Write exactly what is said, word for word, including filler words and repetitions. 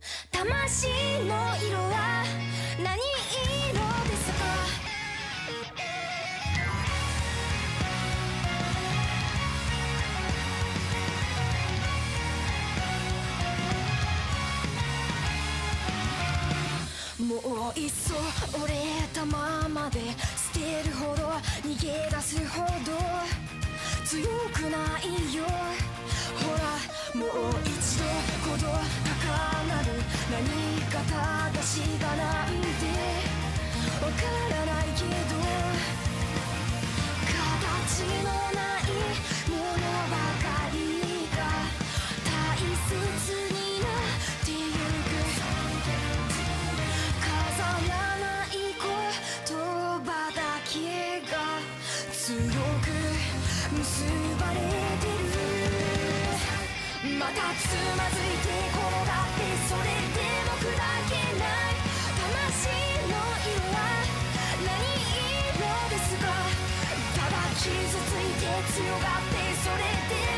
魂の色は何色ですか？もういっそ折れたままで捨てるほど逃げ出すほど強くないよ。ほらもう一度鼓動高鳴る何か正しがなんてわからないけど形のないものばかりが大切になってゆく。飾らない言葉だけが強く結ばれてる。またつまずいて転がってそれでも砕けない魂の色は何色ですか？ただ傷ついて強がってそれで